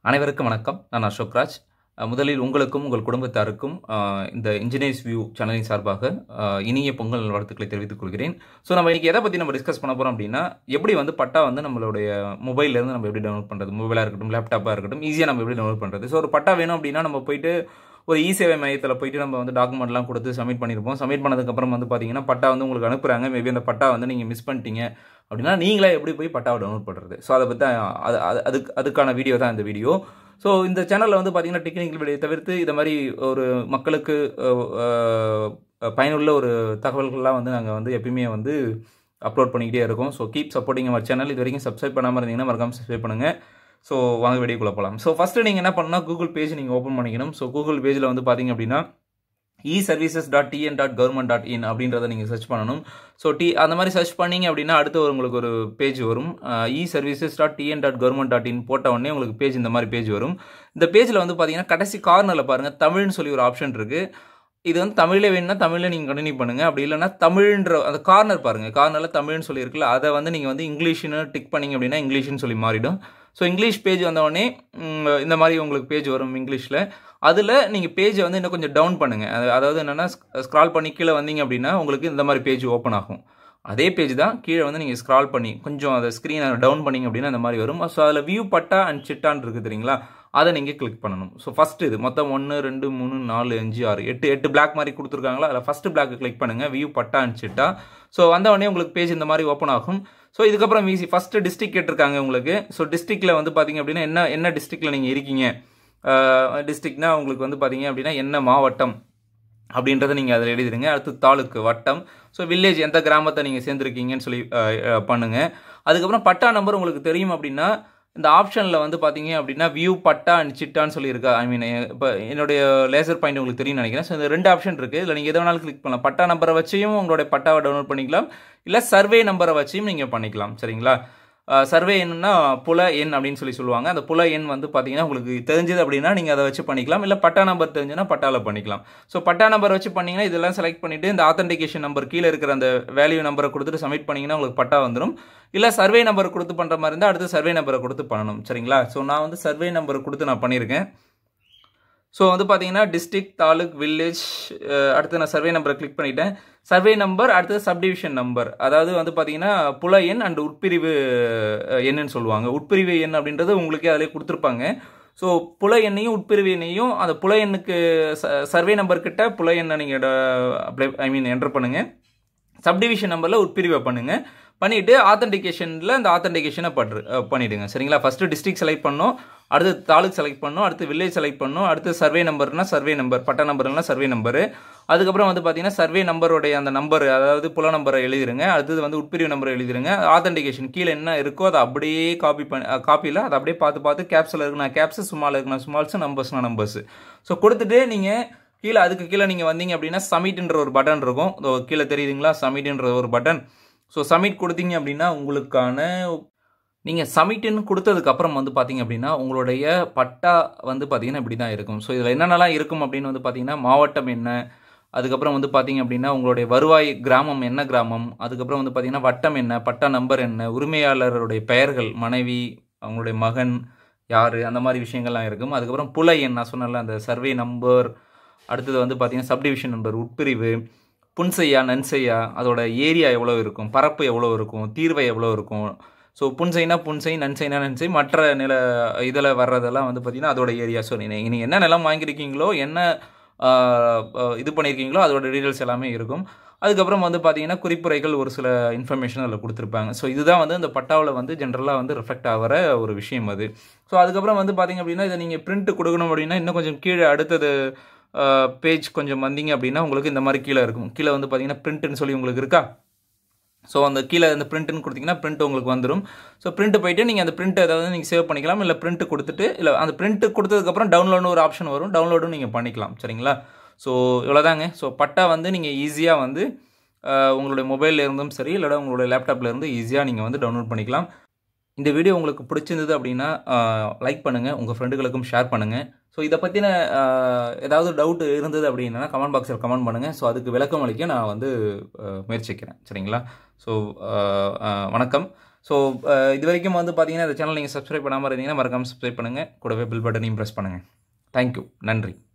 அனைவருக்கும் வணக்கம். நான் அசோக் ராஜ். முதலில் உங்களுக்கும் உங்கள் குடும்பத்தாருக்கும் இந்த இன்ஜினியர்ஸ் வியூ சேனலின் சார்பாக இனிய பொங்கல் நல்வாழ்த்துக்களை தெரிவித்துக் கொள்கிறேன். ஸோ நம்ம இன்னைக்கு எதை பற்றி நம்ம டிஸ்கஸ் பண்ண போகிறோம் அப்படின்னா, எப்படி வந்து பட்டா வந்து நம்மளுடைய மொபைல்லேருந்து நம்ம எப்படி டவுன்லோட் பண்ணுறது, மொபைலாக இருக்கட்டும் லேப்டாப்பாக இருக்கட்டும், ஈஸியாக நம்ம எப்படி டவுன்லோட் பண்ணுறது. ஸோ ஒரு பட்டா வேணும் அப்படின்னா நம்ம போயிட்டு ஒரு சேவை மையத்தில் போயிட்டு நம்ம வந்து டாக்குமெண்ட்லாம் கொடுத்து சப்மிட் பண்ணியிருப்போம். சப்மிட் பண்ணதுக்கப்புறம் வந்து பார்த்தீங்கன்னா பட்டா வந்து உங்களுக்கு அனுப்புகிறாங்க. மேபி அந்த பட்டா வந்து நீங்கள் மிஸ் பண்ணிட்டீங்க அப்படின்னா நீங்களே எப்படி போய் பட்டாவை டவுன்லோட் பண்ணுறது. ஸோ அதை பற்றி அதுக்கான வீடியோ தான் இந்த வீடியோ. ஸோ இந்த சேனலில் வந்து பார்த்தீங்கன்னா டெக்னிக்கல் வீடியோ தவிர்த்து இதை மாதிரி ஒரு மக்களுக்கு பயனுள்ள ஒரு தகவல்கள்லாம் வந்து நாங்கள் வந்து எப்பயுமே வந்து அப்லோட் பண்ணிக்கிட்டே இருக்கோம். So keep supporting our channel. இது வரைக்கும் சப்ஸ்கிரைப் பண்ணாமல் இருந்தீங்கன்னா மறக்காமல் சப்ஸ்கிரைப் பண்ணுங்கள். ஸோ வாங்க வீடியோக்குள்ளே போகலாம். ஸோ ஃபஸ்ட்டு நீங்கள் என்ன பண்ணால் கூகுள் பேஜ் நீங்கள் ஓப்பன் பண்ணிக்கணும். ஸோ கூகுள் பேஜில் வந்து பார்த்தீங்க அப்படின்னா eservices.tn.government.in அப்படின்றத நீங்கள் சர்ச் பண்ணணும். ஸோ அந்த மாதிரி சர்ச் பண்ணிங்க அப்படின்னா அடுத்து உங்களுக்கு ஒரு பேஜ் வரும். eservices.tn.government.in போட்ட உடனே உங்களுக்கு பேஜ் இந்த மாதிரி பேஜ் வரும். இந்த பேஜில் வந்து பார்த்தீங்கன்னா கடைசி கார்னரில் பாருங்கள் தமிழ்னு சொல்லி ஒரு ஆப்ஷன் இருக்குது. இது வந்து தமிழில் வேணும்னா தமிழில் நீங்கள் கண்டினியூ பண்ணுங்கள். அப்படி இல்லைன்னா தமிழ்ன்ற அந்த கார்னர் பாருங்கள், கார்னரில் தமிழ்னு சொல்லியிருக்குல்ல, அதை வந்து நீங்கள் வந்து இங்கிலீஷ்னு டிக் பண்ணிங்க அப்படின்னா இங்கிலீஷ்னு சொல்லி மாறிடும். ஸோ இங்கிலீஷ் பேஜ் வந்தவொடனே இந்த மாதிரி உங்களுக்கு பேஜ் வரும் இங்கிலீஷில். அதில் நீங்கள் பேஜை வந்து இன்னும் கொஞ்சம் டவுன் பண்ணுங்கள். அதாவது என்னென்னா ஸ்க்ரால் பண்ணி கீழே வந்தீங்க அப்படின்னா உங்களுக்கு இந்த மாதிரி பேஜ் ஓப்பன் ஆகும். அதே பேஜ் தான் கீழே வந்து நீங்கள் ஸ்க்ரால் பண்ணி கொஞ்சம் அதை ஸ்க்ரீனை டவுன் பண்ணிங்க அப்படின்னா இந்த மாதிரி வரும். ஸோ அதில் வியூ பட்டா அண்ட் சிட்டான்னு இருக்குது தெரியுங்களா, அதை நீங்கள் கிளிக் பண்ணணும். ஸோ ஃபஸ்ட்டு இது மொத்தம் 1 2 3 4 5 6 8 பிளாக் மாதிரி கொடுத்துருக்காங்களா, அதில் ஃபஸ்ட்டு பிளாக் கிளிக் பண்ணுங்கள், view patta and chitta. So வந்தவொடனே உங்களுக்கு பேஜ் இந்த மாதிரி ஓப்பன் ஆகும். ஸோ இதுக்கப்புறம் ஈஸி ஃபஸ்ட்டு டிஸ்ட்ரிக்ட் கேட்டிருக்காங்க உங்களுக்கு. ஸோ டிஸ்ட்ரிக்டில் வந்து பார்த்தீங்க அப்படின்னா என்ன டிஸ்ட்ரிக்டில் நீங்கள் இருக்கீங்க, டிஸ்ட்ரிக்ட்னா உங்களுக்கு வந்து பார்த்தீங்க அப்படின்னா என்ன மாவட்டம் அப்படின்றத நீங்கள் அதில் எழுதிடுங்க. அடுத்து தாலுக்கு, வட்டம், ஸோ வில்லேஜ் எந்த கிராமத்தை நீங்கள் சேர்ந்துருக்கீங்கன்னு சொல்லி பண்ணுங்கள். அதுக்கப்புறம் பட்டா நம்பர் உங்களுக்கு தெரியும் அப்படின்னா இந்த ஆப்ஷனில் வந்து பார்த்தீங்க அப்படின்னா வியூ பட்டா அண்ட் சிட்டான்னு சொல்லியிருக்கா. ஐ மீன் இப்போ என்னுடைய லேசர் பாயிண்ட் உங்களுக்கு தெரியும்னு நினைக்கிறேன். ஸோ இந்த 2 ஆப்ஷன் இருக்குது. இதில் நீங்கள் எதை வேணாலும் கிளிக் பண்ணலாம். பட்டா நம்பரை வச்சியும் உங்களுடைய பட்டாவை டவுன்லோட் பண்ணிக்கலாம், இல்லை சர்வே நம்பரை வச்சியும் நீங்கள் பண்ணிக்கலாம். சரிங்களா. சர்வே எண்ணுன்னா புல எண் அப்படின்னு சொல்லுவாங்க. அந்த புல எண் வந்து பார்த்தீங்கன்னா உங்களுக்கு தெரிஞ்சது அப்படின்னா நீங்கள் அதை வச்சு பண்ணிக்கலாம், இல்லை பட்டா நம்பர் தெரிஞ்சுன்னா பட்டாவில் பண்ணிக்கலாம். ஸோ பட்டா நம்பர் வச்சு பண்ணிங்கன்னா இதெல்லாம் செலக்ட் பண்ணிவிட்டு இந்த ஆத்தென்டிகேஷன் நம்பர் கீழே இருக்கிற அந்த வேல்யூ நம்பரை கொடுத்துட்டு சப்மிட் பண்ணிங்கன்னா உங்களுக்கு பட்டா வந்துடும். இல்லை சர்வே நம்பர் கொடுத்து பண்ணுற மாதிரி இருந்தால் அடுத்து சர்வே நம்பரை கொடுத்து பண்ணணும். சரிங்களா. ஸோ நான் வந்து சர்வே நம்பர் கொடுத்து நான் பண்ணியிருக்கேன். ஸோ வந்து பார்த்தீங்கன்னா டிஸ்ட்ரிக்ட், தாலுக், வில்லேஜ், அடுத்து நான் சர்வே நம்பரை கிளிக் பண்ணிட்டேன். சர்வே நம்பர் அடுத்தது சப்டிவிஷன் நம்பர், அதாவது வந்து பார்த்தீங்கன்னா புல எண் அண்ட் உட்பிரிவு எண்ணுன்னு சொல்லுவாங்க. உட்பிரிவு எண் அப்படின்றது உங்களுக்கே அதிலே கொடுத்துருப்பாங்க. ஸோ புல எண்ணையும் உட்பிரிவு எண்ணையும் அந்த புல எண்ணுக்கு சர்வே நம்பர் கிட்ட புல எண்ணை நீங்கள் என்டர் பண்ணுங்கள். சப்டிவிஷன் நம்பரில் உட்பிரிவை பண்ணுங்கள். பண்ணிவிட்டு ஆத்தென்டிகேஷனில் இந்த ஆத்தென்டிகேஷனை பண்ணிவிடுங்க. சரிங்களா. ஃபஸ்ட்டு டிஸ்ட்ரிக்ட் செலக்ட் பண்ணோம், அடுத்து தாலுக் செலக்ட் பண்ணோம், அடுத்து வில்லேஜ் செலக்ட் பண்ணோம், அடுத்து சர்வே நம்பர்னா சர்வே நம்பர், பட்டா நம்பர்னா சர்வே நம்பரு. அதுக்கப்புறம் வந்து பார்த்தீங்கன்னா சர்வே நம்பருடைய அந்த நம்பர், அதாவது புல நம்பரை எழுதிருங்க. அடுத்தது வந்து உட்பிரிவு நம்பரை எழுதிருங்க. ஆத்தென்டிகேஷன் கீழே என்ன இருக்கோ அதை அப்படியே காப்பியில் அதை அப்படியே பார்த்து கேப்ஸில் இருக்குன்னா கேப்ஸு, சும்மாவில் இருக்குன்னா ஸ்மால்ஸு, நம்பர்ஸ்னா நம்பர்ஸு. ஸோ கொடுத்துட்டு நீங்கள் கீழே அதுக்கு கீழே நீங்கள் வந்தீங்க அப்படின்னா சப்மிட்ன்ற ஒரு பட்டன் இருக்கும். கீழே தெரியுதுங்களா, சப்மிட்ன்ற ஒரு பட்டன். ஸோ சப்மிட் கொடுத்தீங்க அப்படின்னா உங்களுக்கான நீங்கள் சப்மிட்னு கொடுத்ததுக்கப்புறம் வந்து பார்த்தீங்க அப்படின்னா உங்களுடைய பட்டா வந்து பார்த்தீங்கன்னா இப்படி தான் இருக்கும். ஸோ இதில் என்னென்னலாம் இருக்கும் அப்படின்னு வந்து பார்த்தீங்கன்னா மாவட்டம் என்ன, அதுக்கப்புறம் வந்து பார்த்தீங்க அப்படின்னா உங்களுடைய வருவாய் கிராமம் என்ன கிராமம், அதுக்கப்புறம் வந்து பார்த்தீங்கன்னா வட்டம் என்ன, பட்டா நம்பர் என்ன, உரிமையாளருடைய பெயர்கள், மனைவி, அவங்களுடைய மகன் யார், அந்த மாதிரி விஷயங்கள்லாம் இருக்கும். அதுக்கப்புறம் புல எண் நான் சொன்னல அந்த சர்வே நம்பர், அடுத்தது வந்து பார்த்தீங்கன்னா சப்டிவிஷன் நம்பர், உட்பிரிவு, புன்செய்யா நன்செய்யா, அதோட ஏரியா எவ்வளோ இருக்கும், பரப்பு எவ்வளோ இருக்கும், தீர்வை எவ்வளோ இருக்கும். ஸோ புன்செய்னா புன்செய், நன்செய்னா நன்செய், மற்ற நில இதில் வர்றதெல்லாம் வந்து பார்த்தீங்கன்னா அதோட ஏரியா. ஸோ நீங்கள் என்ன நிலம் வாங்கியிருக்கீங்களோ, என்ன இது பண்ணியிருக்கீங்களோ அதோட டீட்டெயில்ஸ் எல்லாமே இருக்கும். அதுக்கப்புறம் வந்து பார்த்தீங்கன்னா குறிப்புரைகள் ஒரு சில இன்ஃபர்மேஷன் அதில் கொடுத்துருப்பாங்க. ஸோ இதுதான் வந்து அந்த பட்டாவில் வந்து ஜென்ரலாக வந்து ரிஃப்ளெக்ட் ஆகிற ஒரு விஷயம் அது. ஸோ அதுக்கப்புறம் வந்து பார்த்தீங்க அப்படின்னா இதை நீங்கள் பிரிண்ட் கொடுக்கணும் அப்படின்னா இன்னும் கொஞ்சம் கீழே அடுத்தது பேஜ் கொஞ்சம் வந்தீங்க அப்படின்னா உங்களுக்கு இந்த மாதிரி கீழே இருக்கும். கீழே வந்து பார்த்தீங்கன்னா பிரிண்ட்னு சொல்லி உங்களுக்கு இருக்கா. ஸோ அந்த கீழே அந்த பிரிண்ட்னு கொடுத்தீங்கன்னா பிரிண்ட் உங்களுக்கு வந்துடும். ஸோ பிரிண்ட் போயிட்டு நீங்கள் அந்த பிரிண்ட் ஏதாவது நீங்கள் சேவ் பண்ணிக்கலாம், இல்லை பிரிண்ட் கொடுத்துட்டு இல்லை அந்த பிரிண்ட் கொடுத்ததுக்கப்புறம் டவுன்லோடுன்னு ஒரு ஆப்ஷன் வரும், டவுன்லோடும் நீங்கள் பண்ணிக்கலாம். சரிங்களா. ஸோ இவ்வளோதாங்க. ஸோ பட்டா வந்து நீங்கள் ஈஸியாக வந்து உங்களுடைய மொபைலில் இருந்தும் சரி, இல்லை உங்களுடைய லேப்டாப்பில் இருந்து ஈஸியாக நீங்கள் வந்து டவுன்லோட் பண்ணிக்கலாம். இந்த வீடியோ உங்களுக்கு பிடிச்சிருந்தது அப்படின்னா லைக் பண்ணுங்கள், உங்கள் ஃப்ரெண்டுகளுக்கும் ஷேர் பண்ணுங்கள். ஸோ இதை பற்றின ஏதாவது டவுட் இருந்தது அப்படின்னா கமெண்ட் பாக்ஸில் கமெண்ட் பண்ணுங்கள். ஸோ அதுக்கு விளக்கம் அளிக்க நான் வந்து முயற்சிக்கிறேன். சரிங்களா. ஸோ வணக்கம். ஸோ இது வரைக்கும் வந்து பார்த்தீங்கன்னா இந்த சேனல் நீங்கள் சப்ஸ்கிரைப் பண்ணாமல் இருந்தீங்கன்னா மறக்காமல் சப்ஸ்கிரைப் பண்ணுங்கள், கூடவே பெல் பட்டனையும் ப்ரெஸ் பண்ணுங்கள். தேங்க்யூ, நன்றி.